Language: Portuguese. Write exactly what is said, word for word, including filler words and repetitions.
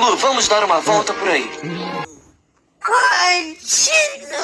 Lulu, vamos dar uma volta por aí. Continue.